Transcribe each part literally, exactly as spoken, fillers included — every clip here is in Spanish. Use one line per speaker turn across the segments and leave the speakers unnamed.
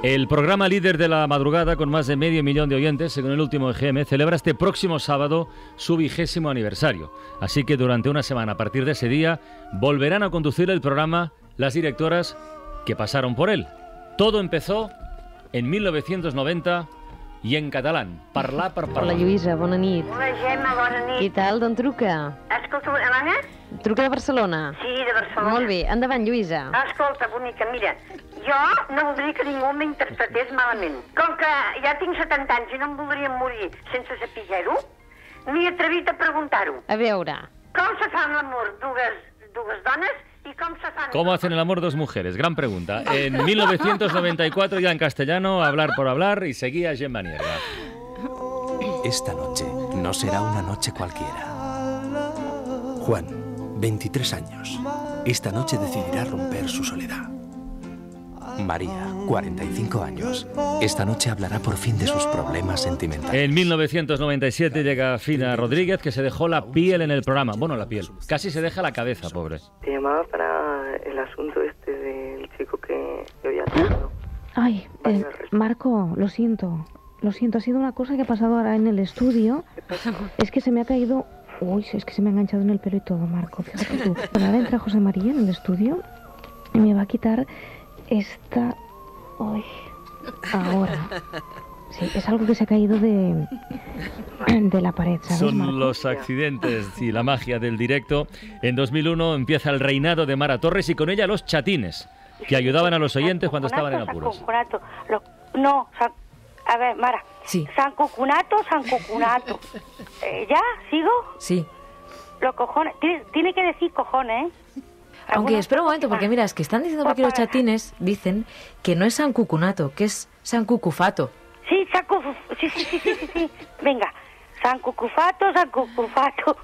El programa líder de la madrugada, con más de medio millón de oyentes, según el último E G M, celebra este próximo sábado su vigésimo aniversario. Así que durante una semana, a partir de ese día, volverán a conducir el programa las directoras que pasaron por él. Todo empezó en mil novecientos noventa i en catalán. Parlar per parlar.
Hola, Lluïsa, bona nit.
Hola, Gemma, bona nit.
Què tal, d'on truca?
Escolta, Anna?
Truca de Barcelona.
Sí, de Barcelona.
Molt bé, endavant, Lluïsa.
Escolta, bonica, mira, jo no voldria que ningú m'interpretés malament. Com que ja tinc setanta anys i no em voldria morir sense saber-ho, m'he atrevit a preguntar-ho.
A veure.
Com se fan l'amor dues, dues dones y cómo se fan...
¿Cómo hacen el amor dos mujeres? Gran pregunta. En mil novecientos noventa y cuatro, ya en castellano, Hablar por hablar, y seguía Gemma Nierga.
Esta noche no será una noche cualquiera. Juan, veintitrés años. Esta noche decidirá romper su soledad. María, cuarenta y cinco años. Esta noche hablará por fin de sus problemas sentimentales.
En mil novecientos noventa y siete llega Fina Rodríguez, que se dejó la piel en el programa. Bueno, la piel. Casi se deja la cabeza, pobre.
Te llamaba para el asunto este del chico que yo ya tengo.
Ay, eh, Marco, lo siento. Lo siento, ha sido una cosa que ha pasado ahora en el estudio. Es que se me ha caído... Uy, es que se me ha enganchado en el pelo y todo, Marco. Fíjate tú. Ahora entra José María en el estudio y me va a quitar... Esta... Uy, ahora. Sí, es algo que se ha caído de, de la pared, ¿sabes,
Son
Marco?
los accidentes y la magia del directo. En dos mil uno empieza el reinado de Mara Torres y con ella los chatines, que ayudaban a los oyentes cuando estaban en apuros.
Sancucunato, lo, no, san, a ver, Mara.
Sí.
Sancucunato, sancucunato. Eh, ¿Ya? ¿Sigo?
Sí.
Los cojones. Tiene, tiene que decir cojones, ¿eh?
Aunque espera un momento, porque mira, es que están diciendo porque los chatines dicen que no es San Cucunato, que es San Cucufato.
Sí, San Cucu, sí, sí, sí, sí, sí, sí. Venga, San Cucufato, San Cucufato.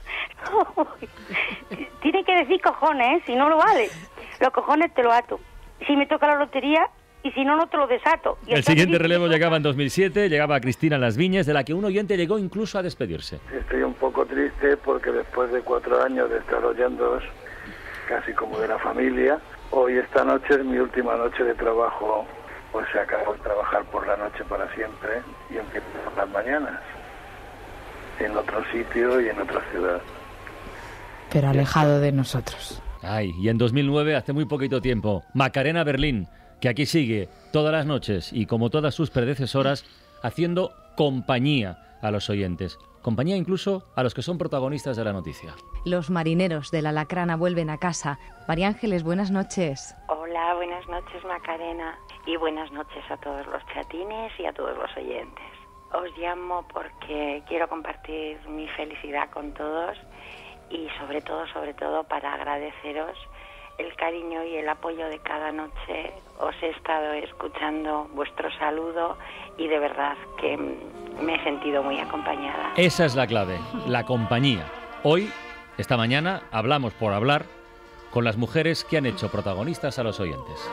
Tiene que decir cojones, ¿eh? Si no lo vale. Los cojones te lo ato. Si me toca la lotería, y si no, no te lo desato. Y
el siguiente relevo llegaba en dos mil siete, llegaba Cristina Las Viñas, de la que un oyente llegó incluso a despedirse.
Estoy un poco triste porque después de cuatro años de estar oyéndoos, casi como de la familia, hoy esta noche es mi última noche de trabajo, pues se acabó de trabajar por la noche para siempre y empiezo por las mañanas, en otro sitio y en otra ciudad.
Pero alejado de nosotros.
Ay, y en dos mil nueve, hace muy poquito tiempo, Macarena Berlín, que aquí sigue todas las noches y como todas sus predecesoras, haciendo compañía a los oyentes. Compañía incluso a los que son protagonistas de la noticia.
Los marineros de la Lacrana vuelven a casa. María Ángeles, buenas noches.
Hola, buenas noches, Macarena. Y buenas noches a todos los chatines y a todos los oyentes. Os llamo porque quiero compartir mi felicidad con todos y sobre todo, sobre todo para agradeceros el cariño y el apoyo de cada noche. Os he estado escuchando vuestro saludo y de verdad que me he sentido muy acompañada.
Esa es la clave, la compañía. Hoy, esta mañana, hablamos por hablar con las mujeres que han hecho protagonistas a los oyentes.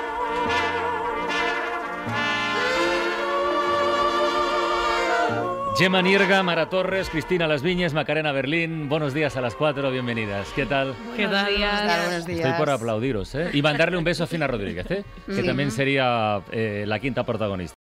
Gemma Nierga, Mara Torres, Cristina Las Viñas, Macarena Berlín, buenos días a las cuatro, bienvenidas. ¿Qué tal?
¿Qué tal?
Buenos días.
Estoy por aplaudiros, ¿eh? Y mandarle un beso a Fina Rodríguez, ¿eh? Que también sería eh, la quinta protagonista.